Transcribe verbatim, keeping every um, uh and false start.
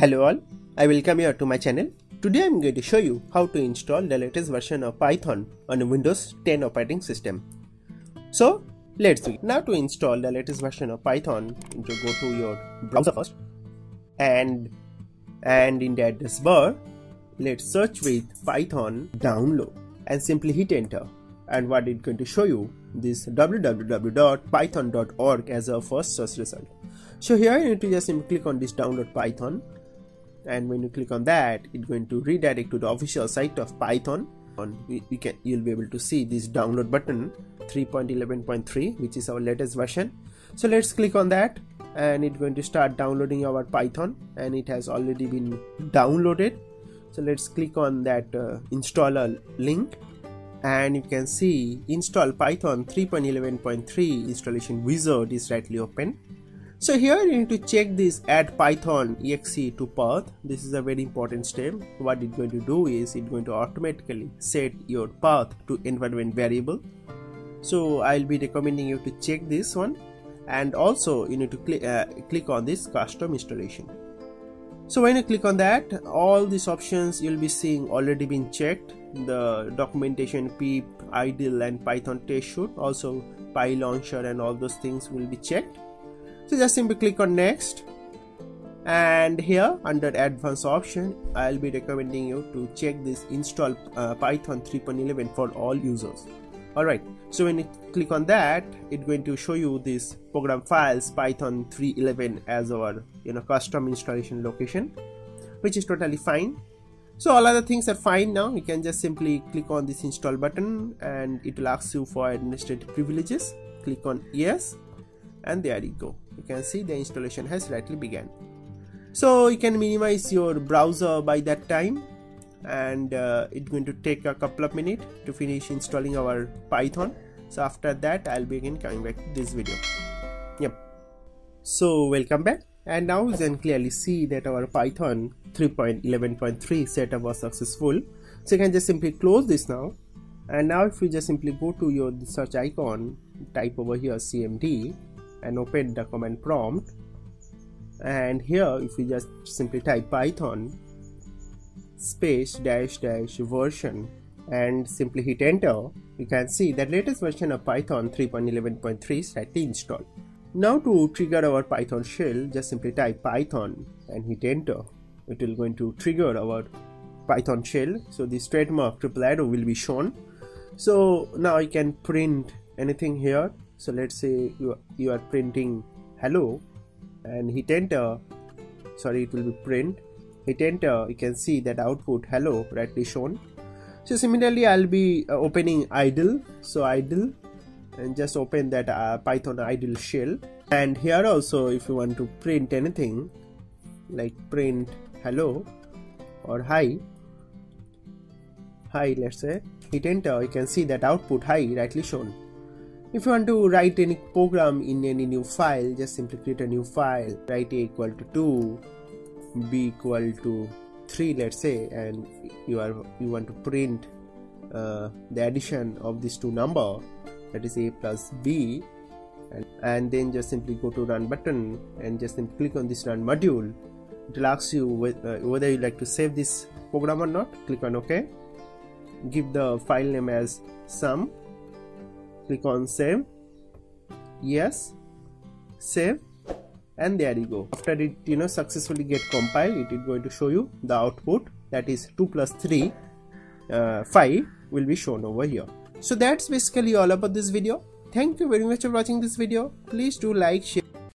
Hello all, I welcome you to my channel. Today I am going to show you how to install the latest version of Python on a Windows ten operating system. So let's do it. Now to install the latest version of Python, you go to your browser first and and in the address bar, let's search with Python download and simply hit enter. And what it's going to show you this w w w dot python dot org as our first search result. So here you need to just simply click on this download Python, and when you click on that, it's going to redirect to the official site of Python. On you can you'll be able to see this download button three point eleven point three, which is our latest version. So let's click on that, and it's going to start downloading our Python, and it has already been downloaded. So let's click on that uh, installer link, and you can see install Python three point eleven point three installation wizard is rightly open. So here you need to check this add Python exe to path. This is a very important step. What it's going to do is it's going to automatically set your path to environment variable. So I'll be recommending you to check this one, and also you need to click uh, click on this custom installation. So when you click on that, all these options you'll be seeing already been checked. The documentation, pip, idle and Python test shoot, also PyLauncher and all those things will be checked. So just simply click on next, and here under advanced option I'll be recommending you to check this install uh, Python three point eleven for all users. Alright, so when you click on that, it's going to show you this program files Python three point eleven as our you know custom installation location, which is totally fine. So all other things are fine. Now you can just simply click on this install button, and it will ask you for administrative privileges. Click on yes, and there you go. You can see the installation has rightly begun. So you can minimize your browser by that time, and uh, it's going to take a couple of minutes to finish installing our Python. So after that I'll be again coming back to this video. Yep. So welcome back, and now you can clearly see that our Python three point eleven point three setup was successful. So you can just simply close this now, and now if you just simply go to your search icon, type over here C M D and open the command prompt, and here if you just simply type Python space dash dash version and simply hit enter, you can see that latest version of Python three point eleven point three is rightly installed. Now to trigger our Python shell, just simply type Python and hit enter. It will going to trigger our Python shell. So this trademark triple arrow will be shown. So now you can print anything here. So let's say you, you are printing hello, and hit enter. Sorry, it will be print. Hit enter. You can see that output hello rightly shown. So similarly I'll be uh, opening idle. So idle, and just open that uh, Python idle shell, and here also if you want to print anything like print hello or hi hi let's say, hit enter. You can see that output hi rightly shown. If you want to write any program in any new file, just simply create a new file, write a equal to two, b equal to three, let's say, and you are you want to print uh, the addition of these two number, that is a plus b, and, and then just simply go to run button and just simply click on this run module. It will ask you whether you like to save this program or not. Click on OK. Give the file name as sum. Click on save. Yes, save, and there you go. After it you know successfully get compiled, it is going to show you the output, that is two plus three, uh, five will be shown over here. So that's basically all about this video. Thank you very much for watching this video. Please do like, share.